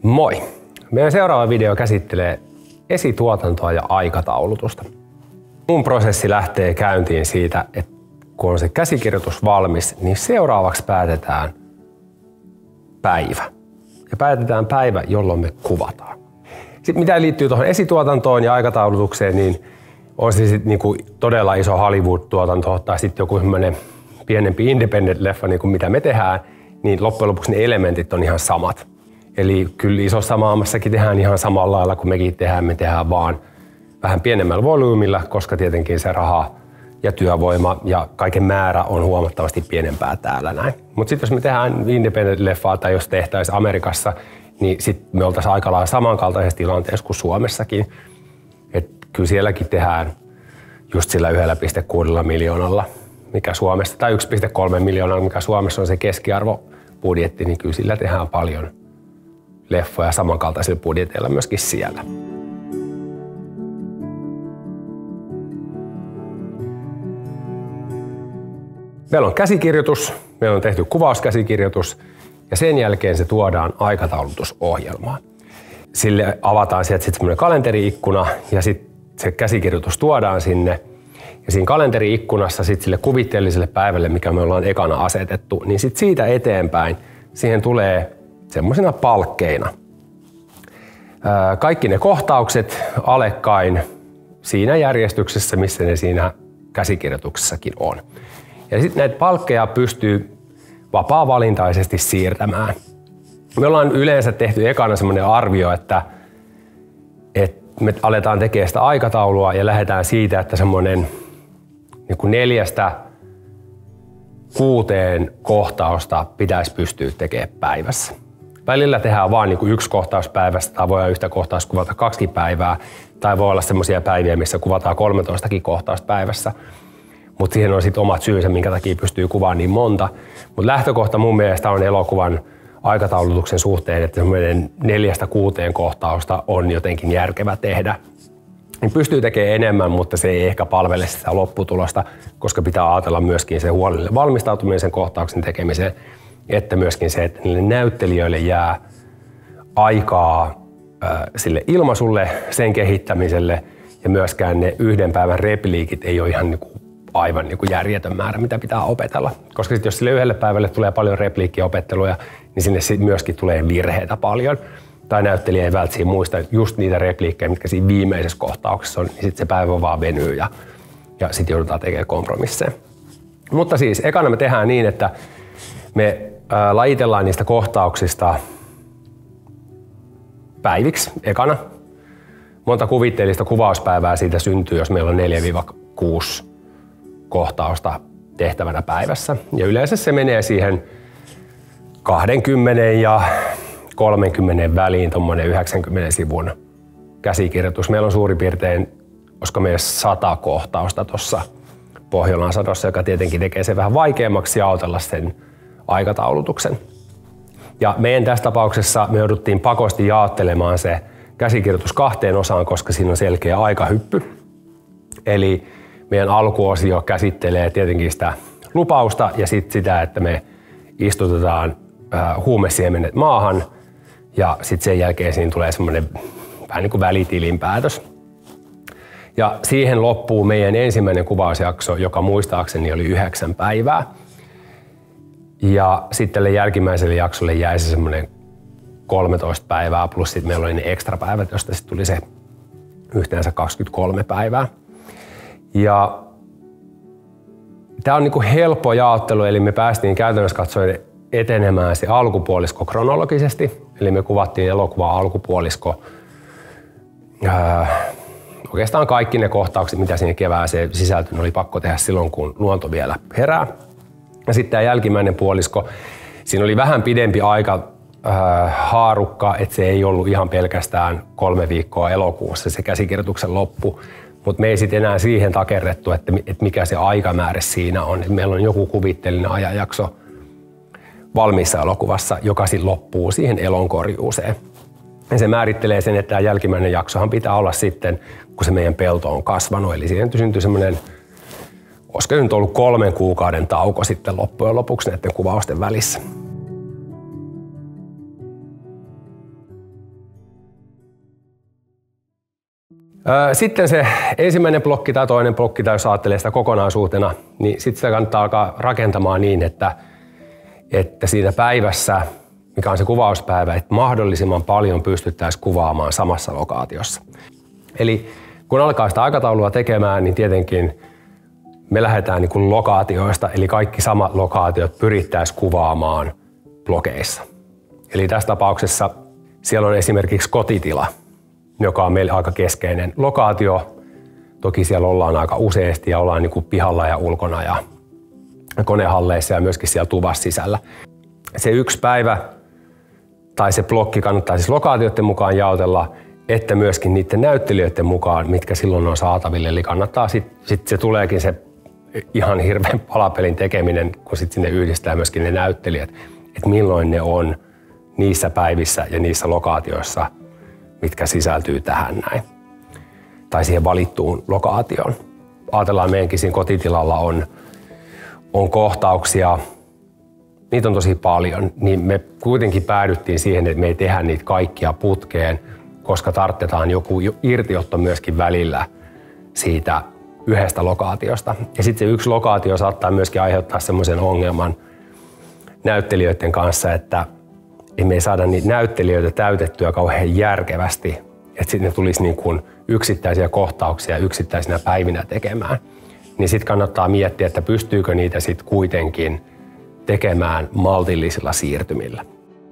Moi! Meidän seuraava video käsittelee esituotantoa ja aikataulutusta. Mun prosessi lähtee käyntiin siitä, että kun on se käsikirjoitus valmis, niin seuraavaksi päätetään päivä. Ja päätetään päivä, jolloin me kuvataan. Sitten mitä liittyy tuohon esituotantoon ja aikataulutukseen, niin on se sitten niinku todella iso Hollywood-tuotanto tai sitten joku semmoinen pienempi independent-leffa, niin kuin mitä me tehdään, niin loppujen lopuksi ne elementit on ihan samat. Eli kyllä isossa maailmassakin tehdään ihan samalla lailla kuin mekin tehdään. Me tehdään vaan vähän pienemmällä volyymilla, koska tietenkin se raha ja työvoima ja kaiken määrä on huomattavasti pienempää täällä näin. Mutta sitten jos me tehdään independent-leffaa tai jos tehtäisiin Amerikassa, niin sitten me oltaisiin aika lailla samankaltaisessa tilanteessa kuin Suomessakin. Et kyllä sielläkin tehdään just sillä 1,6 miljoonalla, mikä Suomessa, tai 1,3 miljoonalla, mikä Suomessa on se keskiarvobudjetti, niin kyllä sillä tehdään paljon leffoja samankaltaisilla budjeteilla myöskin siellä. Meillä on käsikirjoitus, meillä on tehty kuvauskäsikirjoitus ja sen jälkeen se tuodaan aikataulutusohjelmaan. Sille avataan sieltä sitten semmoinen kalenteriikkuna ja sitten se käsikirjoitus tuodaan sinne. Ja siinä kalenteriikkunassa sitten sille kuvitteelliselle päivälle, mikä me ollaan ekana asetettu, niin sitten siitä eteenpäin siihen tulee semmoisina palkkeina kaikki ne kohtaukset alekkain siinä järjestyksessä, missä ne siinä käsikirjoituksessakin on. Ja sitten näitä palkkeja pystyy vapaa-valintaisesti siirtämään. Me ollaan yleensä tehty ekana semmoinen arvio, että me aletaan tekemään sitä aikataulua ja lähdetään siitä, että semmoinen niin 4-6 kohtausta pitäisi pystyä tekemään päivässä. Välillä tehdään vain niin yksi kohtaus päivässä tai voi yhtä kohtausta kuvata 2 päivää tai voi olla semmoisia päiviä, missä kuvataan 13 kohtausta päivässä. Mutta siihen on sitten omat syynsä, minkä takia pystyy kuvaamaan niin monta. Mutta lähtökohta mun mielestä on elokuvan aikataulutuksen suhteen, että semmoinen 4-6 kohtausta on jotenkin järkevä tehdä. Niin pystyy tekemään enemmän, mutta se ei ehkä palvele sitä lopputulosta, koska pitää ajatella myöskin se huolellinen valmistautuminen sen kohtauksen tekemiseen, että myöskin se, että niille näyttelijöille jää aikaa sille ilmaisulle, sen kehittämiselle ja myöskään ne yhden päivän repliikit ei ole ihan aivan järjetön määrä, mitä pitää opetella. Koska sit jos sille yhdelle päivälle tulee paljon repliikkiopetteluja, niin sinne myöskin tulee virheitä paljon. Tai näyttelijä ei välttämättä muista just niitä repliikkejä, mitkä siinä viimeisessä kohtauksessa on, niin sitten se päivä vaan venyy ja sitten joudutaan tekemään kompromisseja. Mutta siis ekana me tehdään niin, että me lajitellaan niistä kohtauksista päiviksi ekana. Monta kuvitteellista kuvauspäivää siitä syntyy, jos meillä on 4-6 kohtausta tehtävänä päivässä. Ja yleensä se menee siihen 20 ja 30 väliin, tuommoinen 90 sivun käsikirjoitus. Meillä on suurin piirtein, olisiko meillä 100 kohtausta tuossa Pohjolan sadossa, joka tietenkin tekee sen vähän vaikeammaksi jaotella sen aikataulutuksen. Ja meidän tässä tapauksessa me jouduttiin pakosti jaottelemaan se käsikirjoitus 2 osaan, koska siinä on selkeä aikahyppy. Eli meidän alkuosio käsittelee tietenkin sitä lupausta ja sitten sitä, että me istutetaan huumesiemenet maahan ja sitten sen jälkeen siinä tulee semmoinen vähän niin kuin välitilinpäätös. Ja siihen loppuu meidän ensimmäinen kuvausjakso, joka muistaakseni oli 9 päivää. Ja sitten tälle jälkimmäiselle jaksolle jäi se semmoinen 13 päivää plus sitten meillä oli ne ekstra päivät, josta sitten tuli se yhteensä 23 päivää. Ja tämä on helppo jaottelu, eli me päästiin käytännössä katsoen etenemään se alkupuolisko kronologisesti. Eli me kuvattiin elokuvaa alkupuolisko. Oikeastaan kaikki ne kohtaukset, mitä sinne kevääseen sisältyi, oli pakko tehdä silloin, kun luonto vielä herää. Ja sitten tämä jälkimmäinen puolisko, siinä oli vähän pidempi aika haarukka, että se ei ollut ihan pelkästään 3 viikkoa elokuussa se käsikirjoituksen loppu. Mutta me ei sitten enää siihen takerrettu, että mikä se aikamäärä siinä on. Et meillä on joku kuvitteellinen ajanjakso valmiissa elokuvassa, joka sitten loppuu siihen elonkorjuuseen. Ja se määrittelee sen, että tämä jälkimmäinen jaksohan pitää olla sitten, kun se meidän pelto on kasvanut. Eli siihen syntyi semmoinen, olisiko nyt ollut 3 kuukauden tauko sitten loppujen lopuksi näiden kuvausten välissä. Sitten se ensimmäinen blokki tai toinen blokki, tai jos ajattelee sitä kokonaisuutena, niin sitten sitä kannattaa alkaa rakentamaan niin, että siinä päivässä, mikä on se kuvauspäivä, että mahdollisimman paljon pystyttäisiin kuvaamaan samassa lokaatiossa. Eli kun alkaa sitä aikataulua tekemään, niin tietenkin me lähdetään niin kuin lokaatioista, eli kaikki samat lokaatiot pyrittäisiin kuvaamaan blokeissa. Eli tässä tapauksessa siellä on esimerkiksi kotitila, joka on meille aika keskeinen lokaatio. Toki siellä ollaan aika useasti ja ollaan niin kuin pihalla ja ulkona ja konehalleissa ja myöskin siellä tuvassa sisällä. Se yksi päivä tai se blokki kannattaa siis lokaatioiden mukaan jaotella, että myöskin niiden näyttelijöiden mukaan, mitkä silloin on saataville. Eli kannattaa sitten se tuleekin se ihan hirveän palapelin tekeminen, kun sitten sinne yhdistää myöskin ne näyttelijät, että milloin ne on niissä päivissä ja niissä lokaatioissa, mitkä sisältyy tähän näin. Tai siihen valittuun lokaatioon. Ajatellaan meidänkin siinä kotitilalla on kohtauksia, niitä on tosi paljon, niin me kuitenkin päädyttiin siihen, että me ei tehdä niitä kaikkia putkeen, koska tarvitaan joku irtiotto myöskin välillä siitä yhdestä lokaatiosta. Ja sitten se yksi lokaatio saattaa myöskin aiheuttaa semmoisen ongelman näyttelijöiden kanssa, että me ei saada niitä näyttelijöitä täytettyä kauhean järkevästi, että sitten ne tulisi niin kuin yksittäisiä kohtauksia yksittäisinä päivinä tekemään. Niin sitten kannattaa miettiä, että pystyykö niitä sitten kuitenkin tekemään maltillisilla siirtymillä.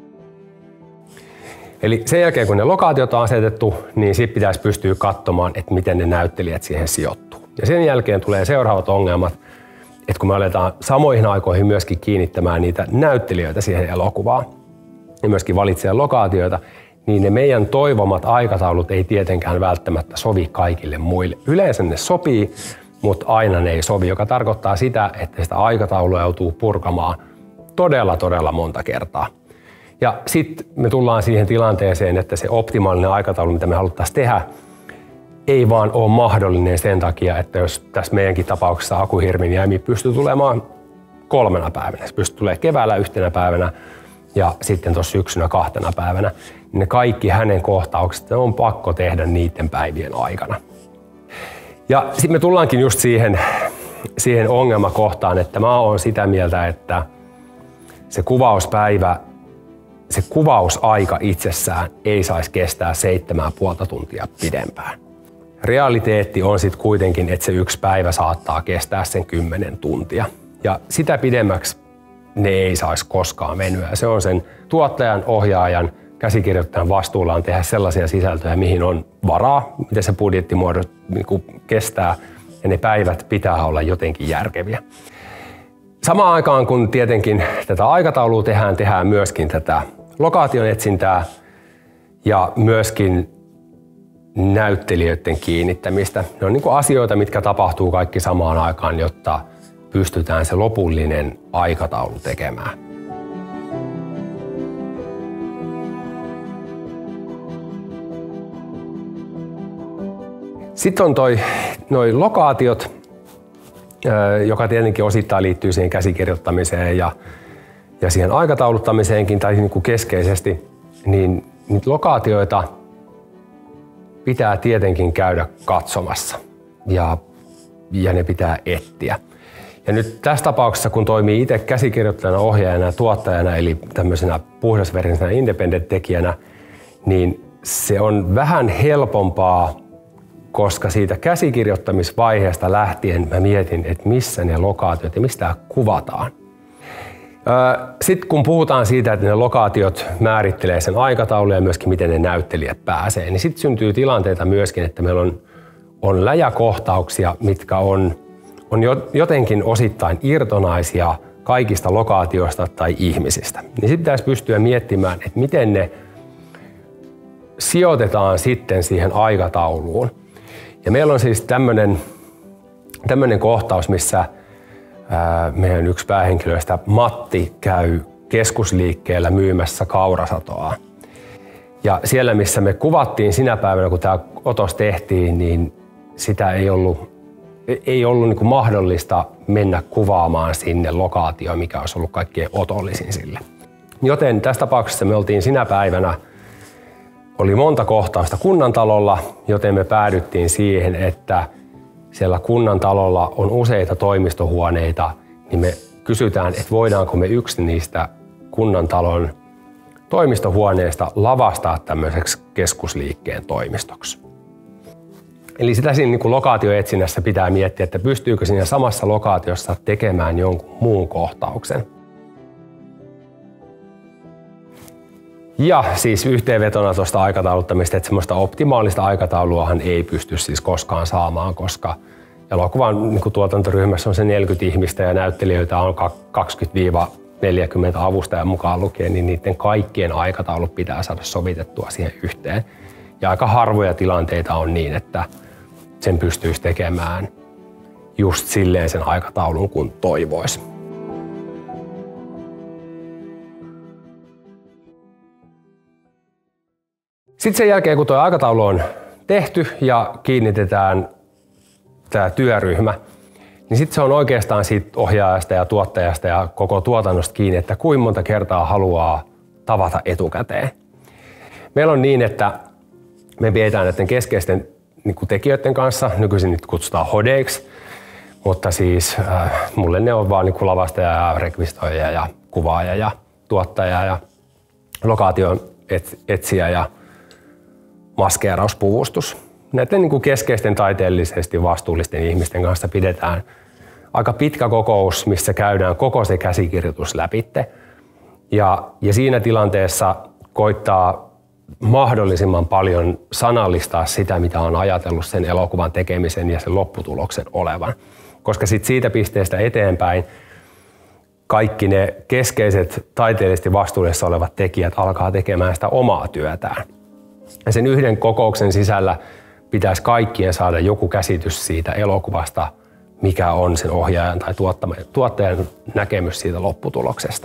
Eli sen jälkeen, kun ne lokaatiot on asetettu, niin sitten pitäisi pystyä katsomaan, että miten ne näyttelijät siihen sijoittuu. Ja sen jälkeen tulee seuraavat ongelmat, että kun me aletaan samoihin aikoihin myöskin kiinnittämään niitä näyttelijöitä siihen elokuvaan ja myöskin valitsemaan lokaatioita, niin ne meidän toivomat aikataulut ei tietenkään välttämättä sovi kaikille muille. Yleensä ne sopii, mutta aina ne ei sovi, joka tarkoittaa sitä, että sitä aikataulua joutuu purkamaan todella monta kertaa. Ja sitten me tullaan siihen tilanteeseen, että se optimaalinen aikataulu, mitä me haluttaisiin tehdä, ei vaan ole mahdollinen sen takia, että jos tässä meidänkin tapauksessa Akuhirmin Jämi pystyy tulemaan 3 päivänä, se pystyy tulemaan keväällä 1 päivänä ja sitten tuossa syksynä 2 päivänä, niin ne kaikki hänen kohtaukset on pakko tehdä niiden päivien aikana. Ja sitten me tullaankin just siihen ongelmakohtaan, että mä oon sitä mieltä, että se kuvauspäivä, se kuvausaika itsessään ei saisi kestää 7,5 tuntia pidempään. Realiteetti on sitten kuitenkin, että se yksi päivä saattaa kestää sen 10 tuntia. Ja sitä pidemmäksi ne ei saisi koskaan venyä. Se on sen tuottajan, ohjaajan, käsikirjoittajan vastuulla on tehdä sellaisia sisältöjä, mihin on varaa, miten se budjettimuodot kestää, ja ne päivät pitää olla jotenkin järkeviä. Samaan aikaan, kun tietenkin tätä aikataulua tehdään myöskin tätä lokaation etsintää ja myöskin näyttelijöiden kiinnittämistä. Ne on niin kuin asioita, mitkä tapahtuu kaikki samaan aikaan, jotta pystytään se lopullinen aikataulu tekemään. Sitten on noi lokaatiot, joka tietenkin osittain liittyy siihen käsikirjoittamiseen ja siihen aikatauluttamiseenkin tai niin kuin keskeisesti, niin niitä lokaatioita pitää tietenkin käydä katsomassa ja ne pitää etsiä. Ja nyt tässä tapauksessa, kun toimii itse käsikirjoittajana, ohjaajana ja tuottajana, eli tämmöisenä puhdasverenä independent-tekijänä, niin se on vähän helpompaa, koska siitä käsikirjoittamisvaiheesta lähtien mä mietin, että missä ne lokaatiot ja mistä kuvataan. Sitten kun puhutaan siitä, että ne lokaatiot määrittelee sen aikataulun ja myöskin miten ne näyttelijät pääsee, niin sitten syntyy tilanteita myöskin, että meillä on läjäkohtauksia, mitkä on jotenkin osittain irtonaisia kaikista lokaatioista tai ihmisistä. Niin sitten pitäisi pystyä miettimään, että miten ne sijoitetaan sitten siihen aikatauluun. Ja meillä on siis tämmöinen kohtaus, missä meidän yksi päähenkilöistä Matti käy keskusliikkeellä myymässä kaurasatoa. Ja siellä, missä me kuvattiin sinä päivänä, kun tämä otos tehtiin, niin sitä ei ollut niin kuin mahdollista mennä kuvaamaan sinne lokaatioon, mikä olisi ollut kaikkein otollisin sille. Joten tässä tapauksessa me oltiin sinä päivänä, oli monta kohtausta kunnantalolla, joten me päädyttiin siihen, että siellä kunnantalolla on useita toimistohuoneita, niin me kysytään, että voidaanko me yksi niistä kunnantalon toimistohuoneesta lavastaa tämmöiseksi keskusliikkeen toimistoksi. Eli sitä siinä niin lokaatioetsinnässä pitää miettiä, että pystyykö siinä samassa lokaatiossa tekemään jonkun muun kohtauksen. Ja siis yhteenvetona tuosta aikatauluttamista, että semmoista optimaalista aikatauluahan ei pysty siis koskaan saamaan, koska elokuvan niin tuotantoryhmässä on se 40 ihmistä ja näyttelijöitä on 20-40 avustajan mukaan lukien, niin niiden kaikkien aikataulut pitää saada sovitettua siihen yhteen. Ja aika harvoja tilanteita on niin, että sen pystyisi tekemään just silleen sen aikataulun, kun toivoisi. Sitten sen jälkeen, kun tuo aikataulu on tehty ja kiinnitetään tämä työryhmä, niin sitten se on oikeastaan siitä ohjaajasta ja tuottajasta ja koko tuotannosta kiinni, että kuinka monta kertaa haluaa tavata etukäteen. Meillä on niin, että me pidetään näiden keskeisten tekijöiden kanssa, nykyisin niitä kutsutaan hodeiksi, mutta siis mulle ne on vaan lavastaja ja rekvistoija ja kuvaaja ja tuottaja ja lokaation etsijä ja maskeerauspuvustus. Näiden keskeisten taiteellisesti vastuullisten ihmisten kanssa pidetään aika pitkä kokous, missä käydään koko se käsikirjoitus läpitte. Ja siinä tilanteessa koittaa mahdollisimman paljon sanallistaa sitä, mitä on ajatellut sen elokuvan tekemisen ja sen lopputuloksen olevan. Koska siitä pisteestä eteenpäin kaikki ne keskeiset taiteellisesti vastuullisessa olevat tekijät alkaa tekemään sitä omaa työtään. Ja sen yhden kokouksen sisällä pitäisi kaikkien saada joku käsitys siitä elokuvasta, mikä on sen ohjaajan tai tuottajan näkemys siitä lopputuloksesta.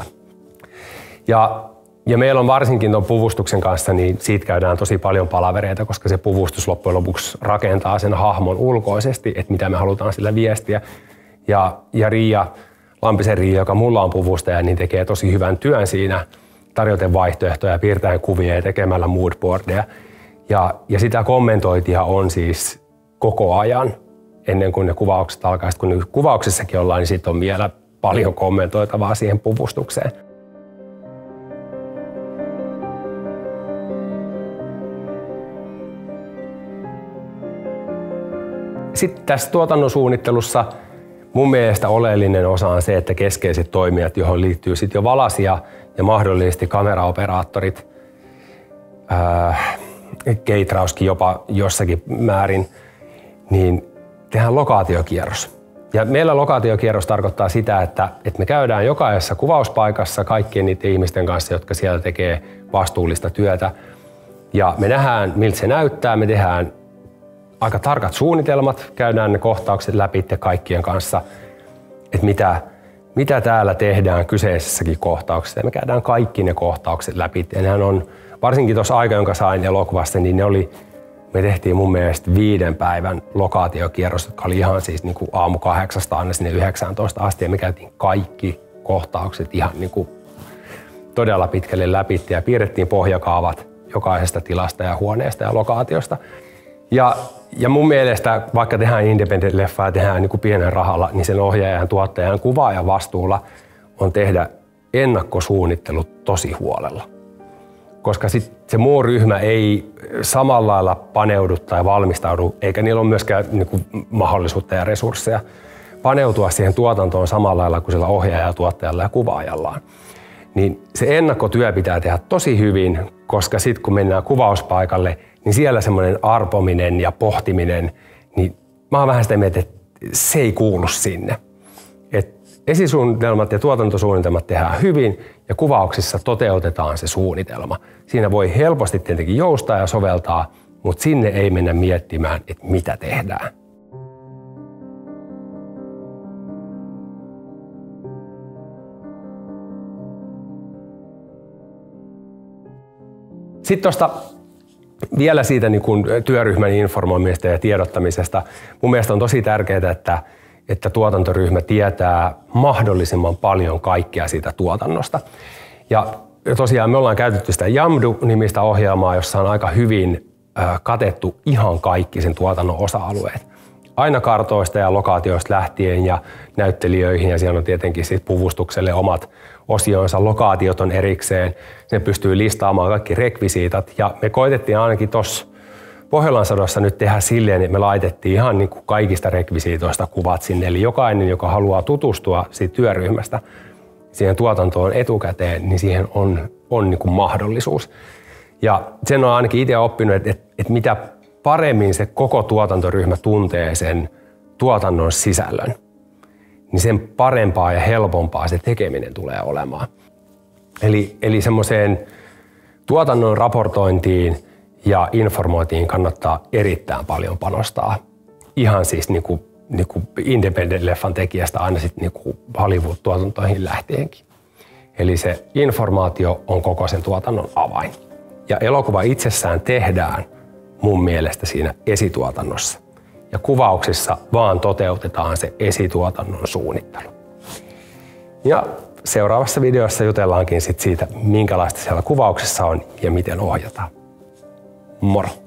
Ja meillä on varsinkin tuon puvustuksen kanssa, niin siitä käydään tosi paljon palavereita, koska se puvustus loppujen lopuksi rakentaa sen hahmon ulkoisesti, että mitä me halutaan sillä viestiä. Ja Riia, Lampisen Riia, joka mulla on puvustaja, niin tekee tosi hyvän työn siinä tarjoten vaihtoehtoja, piirtäen kuvia ja tekemällä moodboardeja. Ja sitä kommentointia on siis koko ajan ennen kuin ne kuvaukset alkaa. Sitten kun kuvauksessakin ollaan, niin sitten on vielä paljon kommentoitavaa siihen puvustukseen. Sitten tässä tuotannon suunnittelussa mun mielestä oleellinen osa on se, että keskeiset toimijat, johon liittyy sitten jo valasia ja mahdollisesti kameraoperaattorit, keitrauskin jopa jossakin määrin, niin tehdään lokaatiokierros. Ja meillä lokaatiokierros tarkoittaa sitä, että me käydään jokaisessa kuvauspaikassa kaikkien niiden ihmisten kanssa, jotka siellä tekee vastuullista työtä. Ja me nähdään, miltä se näyttää, me tehdään aika tarkat suunnitelmat, käydään ne kohtaukset läpi kaikkien kanssa, että mitä täällä tehdään kyseisessäkin kohtauksessa. Ja me käydään kaikki ne kohtaukset läpi. Ja nehän on, varsinkin tuossa aika, jonka sain elokuvasta, niin me tehtiin mun mielestä 5 päivän lokaatiokierros, jotka oli ihan siis niin kuin aamu 8 aina sinne 19 asti. Ja me käytiin kaikki kohtaukset ihan niin kuin todella pitkälle läpi ja piirrettiin pohjakaavat jokaisesta tilasta ja huoneesta ja lokaatiosta. Ja mun mielestä, vaikka tehdään independent-leffaa ja tehdään niin kuin pienen rahalla, niin sen ohjaajan, tuottajan, kuvaajan vastuulla on tehdä ennakkosuunnittelut tosi huolella. Koska sit se muu ryhmä ei samalla lailla paneudu tai valmistaudu, eikä niillä ole myöskään niin kuin mahdollisuutta ja resursseja paneutua siihen tuotantoon samalla lailla kuin sillä ohjaajalla, tuottajalla ja kuvaajallaan. Niin se ennakkotyö pitää tehdä tosi hyvin, koska sitten kun mennään kuvauspaikalle, niin siellä semmoinen arpominen ja pohtiminen, niin mä oon vähän sitä mieltä, että se ei kuulu sinne. Et esisuunnitelmat ja tuotantosuunnitelmat tehdään hyvin ja kuvauksissa toteutetaan se suunnitelma. Siinä voi helposti tietenkin joustaa ja soveltaa, mutta sinne ei mennä miettimään, että mitä tehdään. Sitten tuosta vielä siitä niin kuin työryhmän informoimisesta ja tiedottamisesta. Mun mielestä on tosi tärkeää, että tuotantoryhmä tietää mahdollisimman paljon kaikkea siitä tuotannosta. Ja tosiaan me ollaan käytetty sitä Jamdu-nimistä ohjelmaa, jossa on aika hyvin katettu ihan kaikki sen tuotannon osa-alueet. Aina kartoista ja lokaatioista lähtien ja näyttelijöihin, ja siellä on tietenkin sit puvustukselle omat osionsa. Lokaatiot on erikseen, ne pystyy listaamaan kaikki rekvisiitat, ja me koitettiin ainakin tuossa Pohjolan sadossa nyt tehdä silleen, että me laitettiin ihan niin kuin kaikista rekvisiitoista kuvat sinne, eli jokainen, joka haluaa tutustua siitä työryhmästä siihen tuotantoon etukäteen, niin siihen on niin kuin mahdollisuus. Ja sen on ainakin itse oppinut, että mitä paremmin se koko tuotantoryhmä tuntee sen tuotannon sisällön, niin sen parempaa ja helpompaa se tekeminen tulee olemaan. Eli semmoiseen tuotannon raportointiin ja informointiin kannattaa erittäin paljon panostaa. Ihan siis niinku independent-leffan tekijästä aina sitten niinku Hollywood-tuotantoihin lähtienkin. Eli se informaatio on koko sen tuotannon avain. Ja elokuva itsessään tehdään mun mielestä siinä esituotannossa. Ja kuvauksissa vaan toteutetaan se esituotannon suunnittelu. Ja seuraavassa videossa jutellaankin sit siitä, minkälaista siellä kuvauksessa on ja miten ohjataan. Moro!